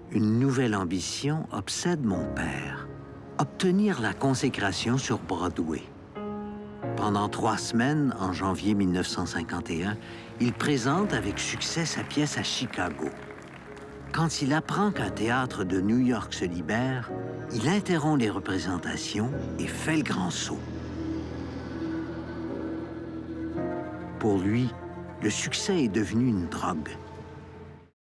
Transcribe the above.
Une nouvelle ambition obsède mon père. Obtenir la consécration sur Broadway. Pendant 3 semaines, en janvier 1951, il présente avec succès sa pièce à Chicago. Quand il apprend qu'un théâtre de New York se libère, il interrompt les représentations et fait le grand saut. Pour lui, le succès est devenu une drogue.